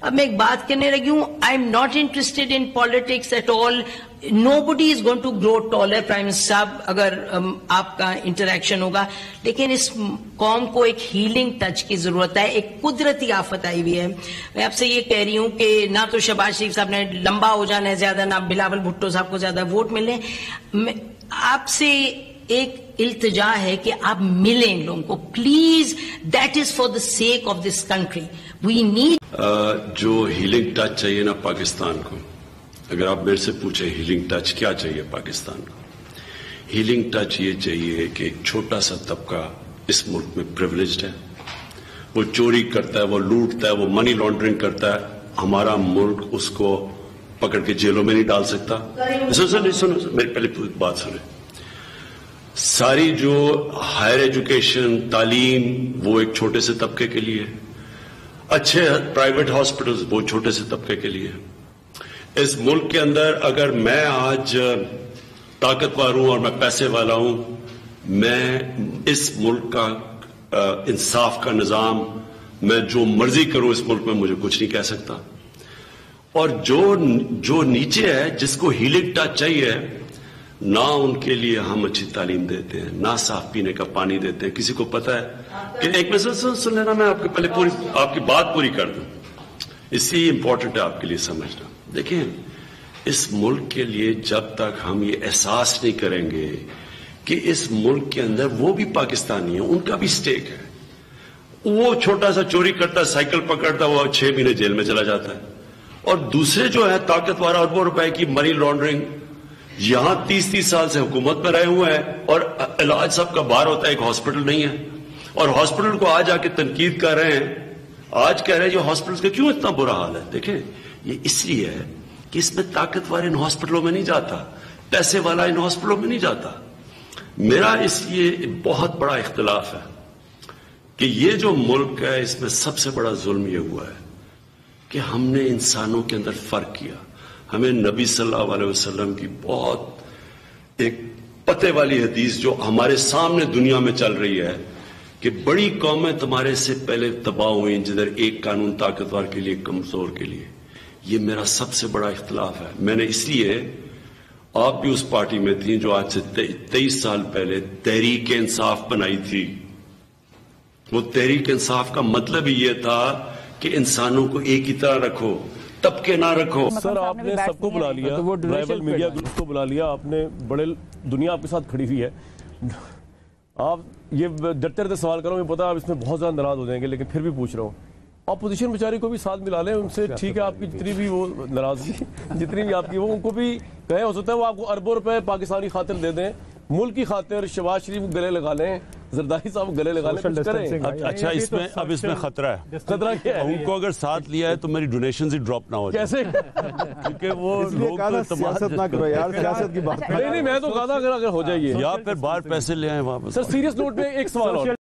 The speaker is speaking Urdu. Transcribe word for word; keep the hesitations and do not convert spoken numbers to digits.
اب میں ایک بات کرنے لگی ہوں, I am not interested in politics at all. Nobody is going to grow taller, prime minister صاحب, اگر آپ کا انٹریکشن ہوگا, لیکن اس قوم کو ایک ہیلنگ ٹچ کی ضرورت ہے. ایک قدرتی آفت آئی ہوئی ہے. میں آپ سے یہ کہہ رہی ہوں کہ نہ تو شہباز شریف صاحب نے لمبا ہو جانا ہے زیادہ, نہ بلاول بھٹو صاحب کو زیادہ ووٹ ملنے. آپ سے ایک التجا ہے کہ آپ ملیں لوگوں کو please, that is for the sake of this country. We need جو ہیلنگ ٹچ چاہیے نا پاکستان کو, اگر آپ میرے سے پوچھیں ہیلنگ ٹچ کیا چاہیے پاکستان کو, ہیلنگ ٹچ یہ چاہیے کہ ایک چھوٹا سا طبقہ اس ملک میں پریولیجڈ ہے, وہ چوری کرتا ہے, وہ لوٹتا ہے, وہ منی لانڈرنگ کرتا ہے. ہمارا ملک اس کو پکڑ کے جیلوں میں نہیں ڈال سکتا. سنو سنو میری پہلے بات سنیں. ساری جو ہائر ایجوکیشن تعلیم وہ ایک چھوٹے سے طبقے کے لیے, اچھے پرائیویٹ ہاسپٹلز وہ چھوٹے سے طبقے کے لیے. اس ملک کے اندر اگر میں آج طاقتور ہوں اور میں پیسے والا ہوں, میں اس ملک کا انصاف کا نظام میں جو مرضی کروں اس ملک میں مجھے کچھ نہیں کہہ سکتا. اور جو جو نیچے ہے جس کو ہیلنگ ٹچ چاہیے, نہ ان کے لیے ہم اچھی تعلیم دیتے ہیں, نہ صاف پینے کا پانی دیتے ہیں. کسی کو پتا ہے کہ ایک مسئلہ سن لینا, میں آپ کے پہلے پوری آپ کی بات پوری کر دوں, اس لیے امپورٹنٹ ہے آپ کے لیے سمجھنا. دیکھیں, اس ملک کے لیے جب تک ہم یہ احساس نہیں کریں گے کہ اس ملک کے اندر وہ بھی پاکستانی ہیں, ان کا بھی سٹیک ہے. وہ چھوٹا سا چوری کرتا ہے, سائیکل پکڑتا ہے, وہ چھ مہینے جیل میں چلا جاتا ہے. اور دوسرے جو ہے طاقتور اربوں روپے کی منی لانڈرنگ, یہاں تیس تیس سال سے حکومت میں رہے ہوئے ہیں, اور علاج سب کا باہر ہوتا ہے, ایک ہاسپٹل نہیں ہے. اور ہاسپٹل کو آج آ کے تنقید کر رہے ہیں, آج کہہ رہے ہیں جو ہاسپٹل کا کیوں اتنا برا حال ہے. دیکھیں, یہ اس لیے ہے کہ اس میں طاقتور ان ہاسپٹلوں میں نہیں جاتا, پیسے والا ان ہاسپٹلوں میں نہیں جاتا. میرا اس لیے بہت بڑا اختلاف ہے کہ یہ جو ملک ہے اس میں سب سے بڑا ظلم یہ ہوا ہے کہ ہم نے انسانوں کے اندر فرق کیا. ہمیں نبی صلی اللہ علیہ وسلم کی بہت ایک پتے والی حدیث جو ہمارے سامنے دنیا میں چل رہی ہے کہ بڑی قومیں تمہارے سے پہلے تباہ ہوئیں جدھر ایک قانون طاقتور کے لیے کمزور کے لیے. یہ میرا سب سے بڑا اختلاف ہے. میں نے اس لیے, آپ بھی اس پارٹی میں تھیں جو آج سے تیئیس سال پہلے تحریک انصاف بنائی تھی. وہ تحریک انصاف کا مطلب ہی یہ تھا کہ انسانوں کو ایک ہی طرح رکھو, طبقے نہ رکھو. سر آپ نے سب کو بلا لیا, رائیول میڈیا گروپ کو بلا لیا, آپ نے بڑے دنیا آپ کے ساتھ کھڑی ہوئی ہے. آپ یہ ڈرتے ڈرتے سوال کرو, مجھے پتا آپ اس میں بہت زیادہ ناراض ہو جائیں گے, لیکن پھر بھی پوچھ رہا ہوں, اپوزیشن بیچاری کو بھی ساتھ ملا لیں, ان سے ٹھیک ہے آپ کی جتنی بھی وہ ناراضگی جتنی بھی آپ کی وہ ان کو بھی کہیں, ہو سکتا ہے وہ آپ کو اربوں روپے پاکستانی خاطر دے دیں, ملک کی خاطر. شہباز شریف گلے لگا لیں, زرداری صاحب گلے لگا لیں, کریں. اچھا, اس میں اب اس میں خطرہ ہے. خطرہ کیا ہے؟ ان کو اگر ساتھ لیا ہے تو میری ڈونیشنز ہی ڈراپ نہ ہو جائے. کیسے؟ کیونکہ وہ لوگ سیاست نہ کرو یار, سیاست کی بات نہیں نہیں, میں تو کہا تھا اگر ہو جائے گی یا پھر باہر پیسے لے آئیں واپس. سر سیریس نوٹ میں ایک سوال اور